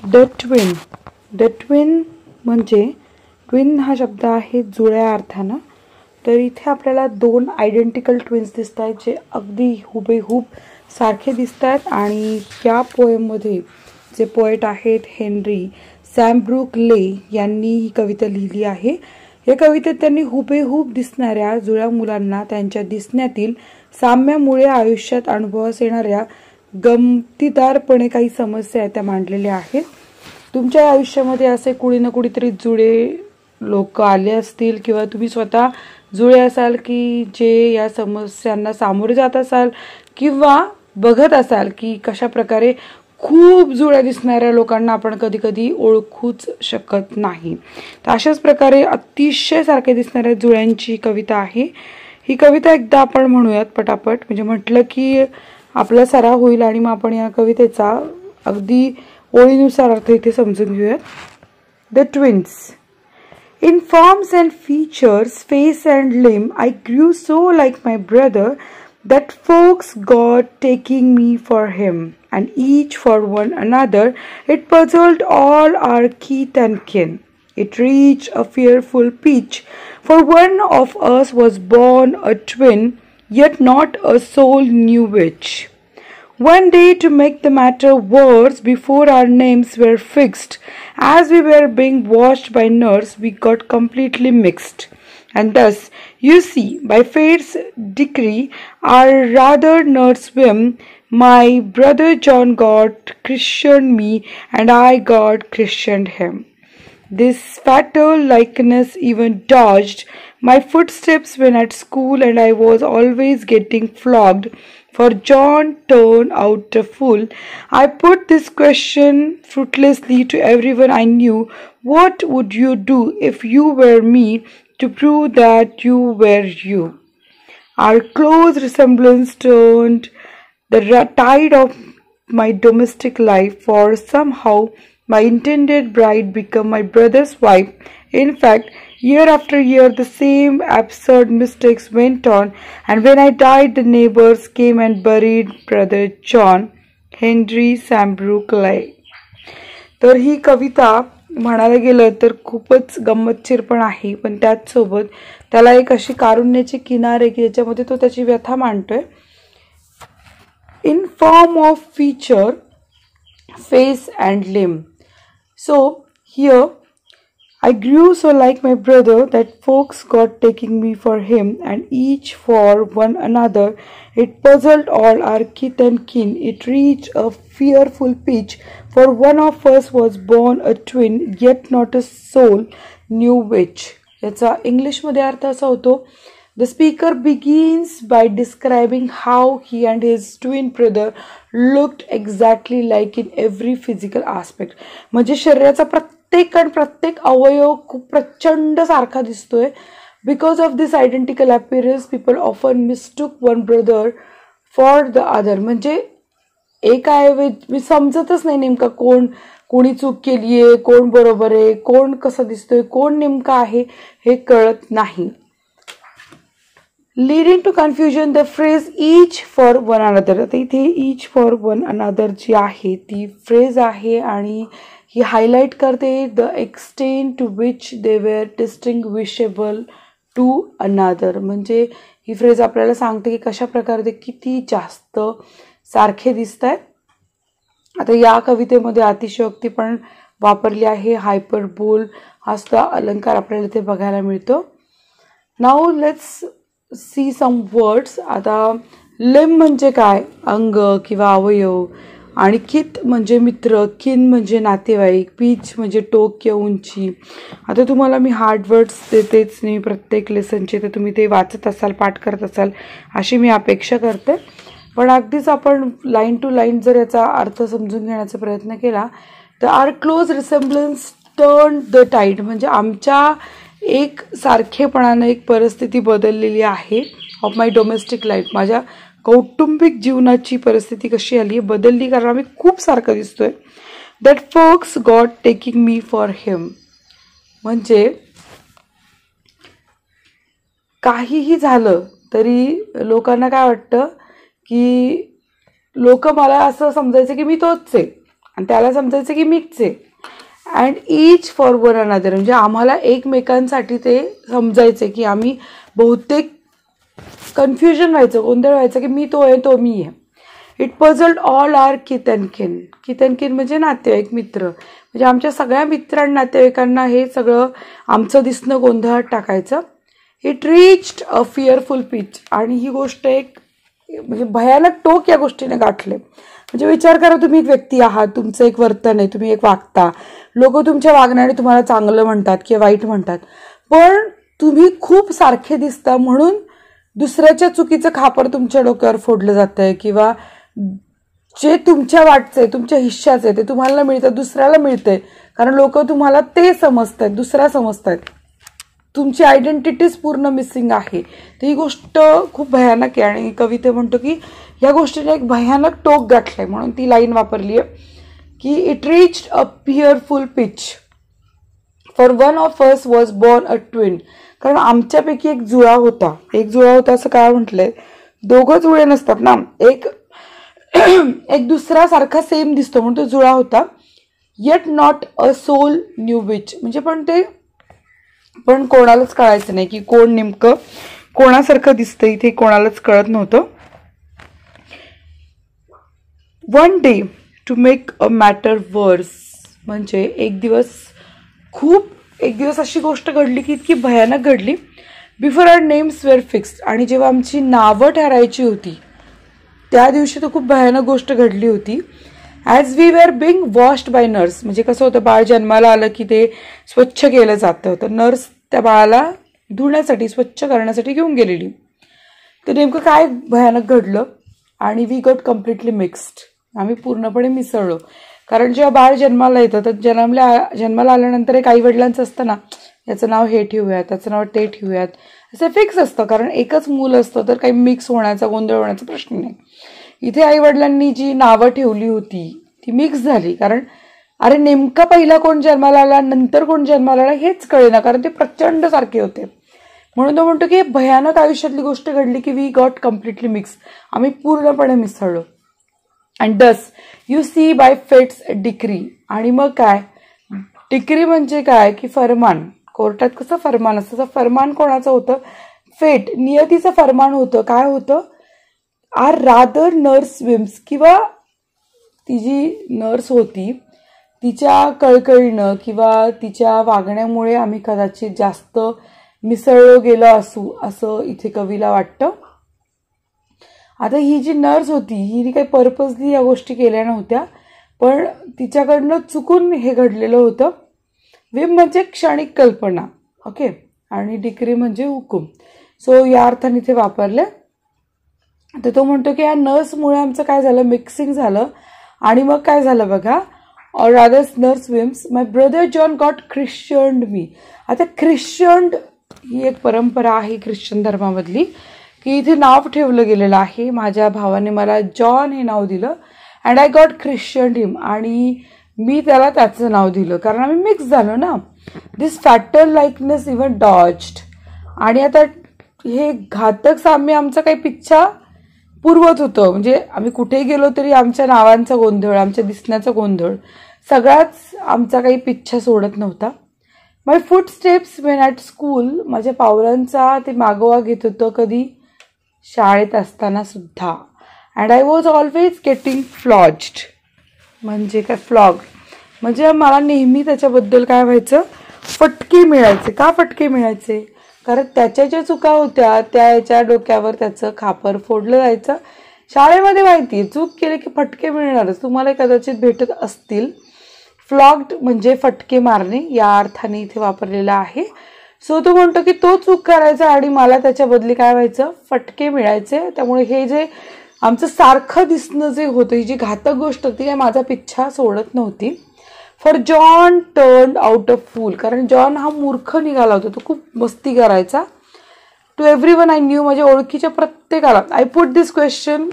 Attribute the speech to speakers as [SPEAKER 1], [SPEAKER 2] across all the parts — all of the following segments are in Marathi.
[SPEAKER 1] The twin. द ट्विन म्हणजे ट्विन हा शब्द आहे जुळ्या अर्थानं. तर इथे आपल्याला दोन आयडेंटिकल ट्विन्स दिसत आहेत जे अगदी हुबेहूब सारखे दिसत आहेत. आणि या पोएममध्ये जे पोएट आहेत हेनरी सॅमब्रूक ले यांनी ही कविता लिहिली आहे. या कवितेत त्यांनी हुबेहूब दिसणाऱ्या जुळ्या मुलांना त्यांच्या दिसण्यातील साम्यामुळे आयुष्यात अनुभवास येणाऱ्या गमतीदारपणे काही समस्या आहेत त्या मांडलेल्या आहेत. तुमच्या आयुष्यामध्ये असे कुणी ना कुणीतरी जुळे लोक आले असतील किंवा तुम्ही स्वतः जुळे असाल की जे या समस्यांना सामोरे जात असाल किंवा बघत असाल की कशा प्रकारे खूप जुळ्या दिसणाऱ्या लोकांना आपण कधी कधी ओळखूच शकत नाही. तर अशाच प्रकारे अतिशय सारखे दिसणाऱ्या जुळ्यांची कविता आहे. ही कविता एकदा आपण म्हणूयात पटापट, म्हणजे म्हटलं की आपला सराव होईल आणि मग आपण या कवितेचा अगदी ओळीनुसार अर्थ इथे समजून घेऊयात. The twins. In forms and features, face and limb, I grew so like my brother that folks got taking me for him, and each for one another. It puzzled all our kith and kin. It reached a fearful pitch, for one of us was born a twin, yet not a soul knew which. One day, to make the matter worse, before our names were fixed, as we were being washed by nurse, we got completely mixed. And thus, you see, by fate's decree, or rather nurse whim, my brother John got christened me, and I got christened him. This fatal likeness even dodged my footsteps when at school, and I was always getting flogged. For John turned out a fool. I put this question fruitlessly to everyone I knew. What would you do if you were me, to prove that you were you? Our close resemblance turned the tide of my domestic life, for somehow my intended bride became my brother's wife. In fact, year after year the same absurd mistakes went on, and when I died the neighbors came and buried brother John. Henry Sambrook Leigh. तर ही कविता म्हणायला गेलं तर खूपच गंमतशीर पण आहे, पण त्याचसोबत त्याला एक अशी कारुण्याची किनार आहे की ज्याच्यामध्ये तो त्याची व्यथा मांडतोय. In form of feature, face and limb. So here I grew so like my brother that folks got taking me for him, and each for one another. It puzzled all our kith and kin. It reached a fearful pitch, for one of us was born a twin, yet not a soul knew which. याचा इंग्लिशमध्ये अर्थ असा होतो. The speaker begins by describing how he and his twin brother looked exactly like in every physical aspect. म्हणजे शरीराचा प्रत्येक अवयव खूप प्रचंड सारखा दिसतोय. Because of this identical appearance, people often mistook one brother for the other. म्हणजे एकाऐवजी समजतच नाही नेमका कोणी चूक केलीये, कोण बरोबर आहे, कोण कसं दिसतोय, कोण नेमका आहे हे कळत नाही. Leading to confusion, the phrase each for one another. आता इथे each for one another जी आहे ती फ्रेज आहे आणि ही हायलाइट करते the extent to which they were distinguishable to another. म्हणजे ही फ्रेज आपल्याला सांगते की कशा प्रकारे ते किती जास्त सारखे दिसत आहेत. आता या कवितेमध्ये अतिशयोक्ती पण वापरली आहे. हायपरबोल हा सुद्धा अलंकार आपल्याला इथे बघायला मिळतो. Now let's see some words. आता लिम्ब म्हणजे काय, अंग किंवा अवयव, आणि कित म्हणजे मित्र, किन म्हणजे नातेवाईक, पीच म्हणजे टोक किंवा उंची. आता तुम्हाला मी हार्ड वर्ड्स देतेच नाही प्रत्येक लेसनचे, तर तुम्ही ते वाचत असाल, पाठ करत असाल अशी मी अपेक्षा करते. पण अगदीच आपण लाईन टू लाईन जर याचा अर्थ समजून घेण्याचा प्रयत्न केला तर our close resemblance turn the tide, म्हणजे आमच्या एक सारखेपणानं एक परिस्थिती बदललेली आहे. ऑफ माय डोमेस्टिक लाईफ, माझ्या कौटुंबिक जीवनाची परिस्थिती कशी आली बदलली कारण आम्ही खूप सारखं दिसतोय. That folks got taking me for him, म्हणजे काहीही झालं तरी लोकांना काय वाटतं की लोक मला असं समजायचं की मी तोच आहे आणि त्याला समजायचं की मीच आहे. And each for one another, म्हणजे आम्हाला एकमेकांसाठी ते समजायचं की आम्ही बहुतेक कन्फ्युजन व्हायचं, गोंधळ व्हायचं की मी तो आहे तो मी आहे. It puzzled all our kith and kin. Kith and किन म्हणजे नातेवाईक, मित्र. म्हणजे आमच्या सगळ्या मित्रांना नातेवाईकांना हे सगळं आमचं दिसणं गोंधळात टाकायचं. It reached a fearful pitch. आणि ही गोष्ट एक म्हणजे भयानक टोक या गोष्टीने गाठले. म्हणजे विचार करा, तुम्ही एक व्यक्ती आहात, तुमचं एक वर्तन आहे, तुम्ही एक वागता, लोक तुमच्या वागण्याने तुम्हाला चांगलं म्हणतात किंवा वाईट म्हणतात, पण तुम्ही खूप सारखे दिसता म्हणून दुसऱ्याच्या चुकीचं खापर तुमच्या डोक्यावर फोडलं जातंय किंवा जे तुमच्या वाटचंय, तुमच्या हिश्श्याचं आहे ते तुम्हाला मिळतं, दुसऱ्याला मिळतंय, कारण लोक तुम्हाला ते समजतायत, दुसरा समजतायत, तुमची आयडेंटिटीच पूर्ण मिसिंग आहे. तर ही गोष्ट खूप भयानक आहे. आणि कविते म्हणतो की या गोष्टीने एक भयानक टोक गाठलंय, म्हणून ती लाईन वापरली आहे की it reached a fearful pitch for one of us was born a twin. कारण आमच्यापैकी एक जुळा होता. एक जुळा होता असं काय म्हटलंय, दोघं जुळे नसतात ना, एक दुसरा सारखा सेम दिसतो म्हणून तो जुळा होता. Yet not a soul knew which, म्हणजे पण कोणालाच कळायचं नाही की कोण नेमकं कोणासारखं दिसतं, इथे कोणालाच कळत नव्हतं. One day to make a matter worse, म्हणजे एक दिवस अशी गोष्ट घडली की इतकी भयानक घडली. Before our names were fixed, आणि जेव्हा आमची नावं ठरायची होती त्या दिवशी तर खूप भयानक गोष्ट घडली होती. As we were being washed by nurse, म्हणजे कसं होतं, बाळ जन्माला आलं की ते स्वच्छ केलं जातं, तर नर्स त्या बाळाला धुण्यासाठी स्वच्छ करण्यासाठी घेऊन गेलेली. तर नेमकं काय भयानक घडलं, आणि वी गॉट कम्प्लिटली मिक्स्ड, आम्ही पूर्णपणे मिसळलो. कारण जेव्हा बाळ जन्माला येतं तर जन्माला आल्यानंतर एक आई वडिलांचं असतं ना, याचं नाव हे ठेवूयात, त्याचं नाव ते ठेवूयात, असं फिक्स असतं, कारण एकच मूल असतं तर काही मिक्स होण्याचा, गोंधळ होण्याचा प्रश्न नाही. इथे आई वडिलांनी जी नावं ठेवली होती ती मिक्स झाली, कारण अरे नेमका पहिला कोण जन्माला आला, नंतर कोण जन्माला आला हेच कळेना, कारण ते प्रचंड सारखे होते. म्हणून तो म्हणतो की भयानक आयुष्यातली गोष्ट घडली की वी गॉट कम्प्लिटली मिक्स, आम्ही पूर्णपणे मिसळलो. And thus you see by fate's decree. आणि मग काय, डिक्री म्हणजे काय की फरमान. कोर्टात कसं फरमान असतं, फरमान कोणाचं होतं, फेट, नियतीचं फरमान होतं. काय होतं, आर रादर नर्स स्विम्स, किंवा ती जी नर्स होती तिच्या कळकळीनं किंवा तिच्या वागण्यामुळे आम्ही कदाचित जास्त मिसळलो गेलो असू, असं इथे कवीला वाटतं. आता ही जी नर्स होती ही काही पर्पजली या गोष्टी केल्या नव्हत्या, पण तिच्याकडनं चुकून हे घडलेलं होतं. विम म्हणजे क्षणिक कल्पना, ओके, आणि डिक्री म्हणजे हुकूम. सो या अर्थाने इथे वापरले. तर तो म्हणतो की या नर्समुळे आमचं काय झालं, मिक्सिंग झालं. आणि मग काय झालं बघा, or rather nurse whims my brother John got christened me. आता ख्रिश्चन्ड ही एक परंपरा आहे ख्रिश्चन धर्मामधली, की इथे नाव ठेवलं गेलेलं आहे. माझ्या भावाने मला जॉन हे नाव दिलं, and I got christened him, आणि मी त्याला त्याचं नाव दिलं, कारण आम्ही मिक्स झालो ना. This fatal likeness even dogged. आणि आता हे घातक साम्य आमचा काही पिच्छा पुरवत होतं, म्हणजे आम्ही कुठेही गेलो तरी आमच्या नावांचा गोंधळ, आमच्या दिसण्याचा गोंधळ, सगळाच आमचा काही पिच्छा सोडत नव्हता. My footsteps when at school, माझ्या पावलांचा ते मागोवा घेत होतं कधी, शाळेत असताना सुद्धा. And I was always getting flogged, म्हणजे काय फ्लॉग, म्हणजे मला नेहमी त्याच्याबद्दल काय व्हायचं, फटके मिळायचे. का फटके मिळायचे, कारण त्याच्या ज्या चुका होत्या त्याच्या डोक्यावर त्याचं खापर फोडलं जायचं. शाळेमध्ये माहिती आहे चूक केली की फटके मिळणारच, तुम्हाला कदाचित भेटत असतील. फ्लॉग्ड म्हणजे फटके मारणे या अर्थाने इथे वापरलेला आहे. सो तो म्हणतो की तो चूक करायचा आणि मला त्याच्या बदली काय व्हायचं, फटके मिळायचे. त्यामुळे हे जे आमचं सारखं दिसणं जे होतं, ही जी घातक गोष्ट होती काय माझा पिच्छा सोडत नव्हती. For John turned out of fool, कारण जॉन हा मूर्ख निघाला होता, तो खूप मस्ती करायचा. टू एव्हरीवन आय न्यू, माझ्या ओळखीच्या प्रत्येकाला. I put this question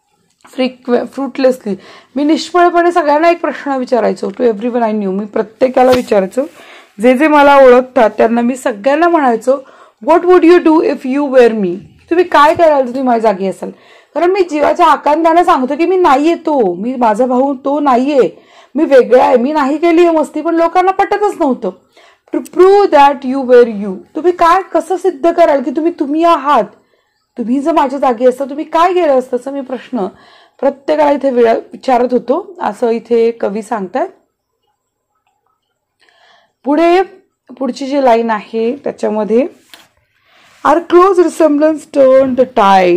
[SPEAKER 1] fruitlessly, मी निष्फळपणे सगळ्यांना एक प्रश्न विचारायचो. टू एव्हरीवन आय न्यू, मी प्रत्येकाला विचारायचो, जे जे मला ओळखतात त्यांना मी सगळ्यांना म्हणायचो, what would you do if you were me, तुम्ही काय कराल तुम्ही माझ्या जागी असाल. कारण मी जीवाच्या आकांताने सांगतो की मी नाहीये तो, मी माझा भाऊ तो नाहीये, मी वेगळा आहे, मी नाही केली आहे मस्ती, पण लोकांना पटतच नव्हतं. To prove that you were you, तुम्ही काय कसं सिद्ध कराल की तुम्ही आहात? तुम्ही जर माझ्या जागी असता तुम्ही काय केलं असतं, असं मी प्रश्न प्रत्येकाला इथे विचारत होतो, असं इथे कवी सांगतात. पुढची जी लाईन आहे त्याच्यामध्ये, our close resemblance turn the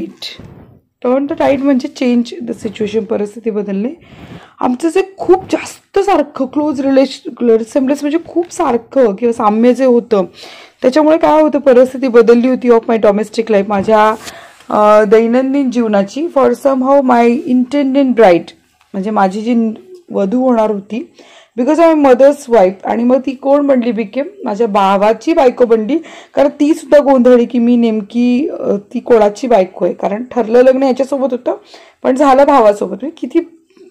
[SPEAKER 1] tide म्हणजे चेंज द सिच्युएशन, परिस्थिती बदलणे. आमचं जे खूप जास्त सारखं क्लोज रिसेम्बलन्स म्हणजे खूप सारखं किंवा साम्य जे होतं त्याच्यामुळे काय होतं, परिस्थिती बदलली होती ऑफ माय डोमेस्टिक लाईफ, माझ्या दैनंदिन जीवनाची. For somehow my intended bride म्हणजे माझी जी वधू होणार होती, बिकॉज आय मदर्स वाईफ. आणि मग ती कोण बनली, बिकेम माझ्या भावाची बायको बनली. कारण ती सुद्धा गोंधळी की मी नेमकी ती कोणाची बायको आहे, कारण ठरलं लग्न याच्यासोबत होतं पण झालं भावासोबत. किती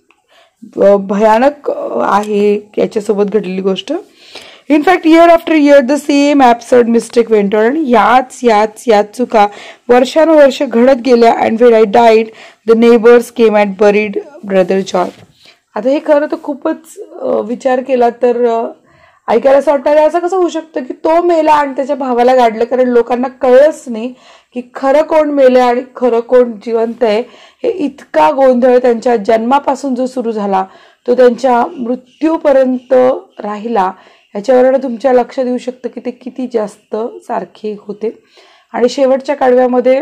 [SPEAKER 1] भयानक आहे याच्यासोबत घडलेली गोष्ट. In fact year after year the same absurd mistake went on, आणि याच चुका वर्षानुवर्ष घडत गेल्या. And when I died the neighbours came and buried brother John. आता हे खरं तर खूपच विचार केला तर ऐकायला असं वाटतं असं कसं होऊ शकतं की तो मेला आणि त्याच्या भावाला गाडलं, कारण लोकांना कळलंच नाही की खरं कोण मेलं आणि खरं कोण जिवंत आहे. हे इतका गोंधळ त्यांच्या जन्मापासून जो सुरू झाला तो त्यांच्या मृत्यूपर्यंत राहिला, ह्याच्यावरून तुमच्या लक्षात येऊ शकतं की ते किती जास्त सारखे होते. आणि शेवटच्या कडव्यामध्ये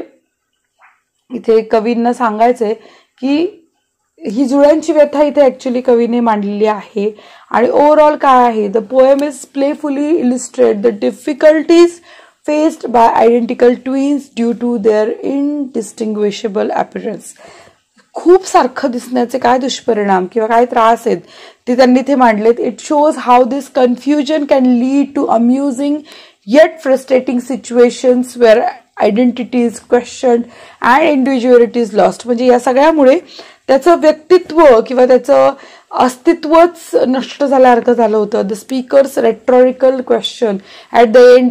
[SPEAKER 1] इथे कवींना सांगायचंय की ही जुळ्यांची व्यथा इथे ऍक्च्युली कवीने मांडलेली आहे. आणि ओव्हरऑल काय आहे, the poem is playfully illustrate the difficulties faced by identical twins due to their indistinguishable appearance. खूप सारखं दिसण्याचे काय दुष्परिणाम किंवा काय त्रास आहेत ते त्यांनी इथे मांडलेत. It shows how this confusion can lead to amusing yet frustrating situations where identity is questioned and individuality is lost. म्हणजे या सगळ्यामुळे त्याचं व्यक्तित्व किंवा त्याचं अस्तित्वच नष्ट झाल्यासारखं झालं होतं. The speaker's rhetorical question at the end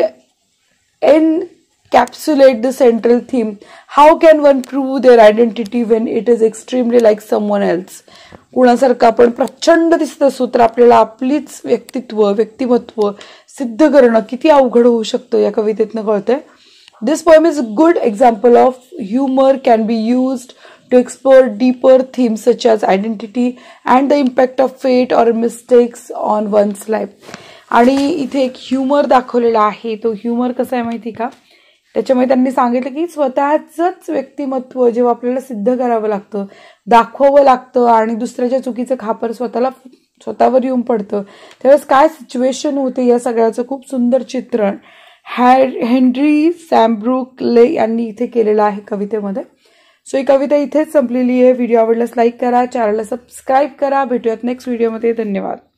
[SPEAKER 1] encapsulate the central theme. How can one prove their identity when it is extremely like someone else? कुणासारखं आपण प्रचंड दिसत असू तर आपल्याला आपलीच व्यक्तिमत्व सिद्ध करणं किती अवघड होऊ शकतं या कवितेतनं कळतंय. This poem is a good example of humor can be used to explore deeper themes such as identity and the impact of fate or mistakes on one's life. आणि इथे एक ह्युमर दाखवलेला आहे. तो ह्युमर कसा आहे माहिती का, त्याच्यामुळे त्यांनी सांगितलं की स्वतःच व्यक्तिमत्व जेव्हा आपल्याला सिद्ध करावं लागतं, दाखवावं लागतं आणि दुसऱ्याच्या चुकीचं खापर स्वतःवर येऊन पडतं, त्यावेळेस काय सिच्युएशन होते या सगळ्याचं खूप सुंदर चित्रण हेनरी सॅमब्रुक ले यांनी इथे केलेलं आहे कवितेमध्ये. सो ही कविता इथेच संपलेली आहे. व्हिडिओ आवडल्यास लाईक करा, चॅनलला सबस्क्राईब करा. भेटूयात नेक्स्ट व्हिडिओमध्ये. धन्यवाद.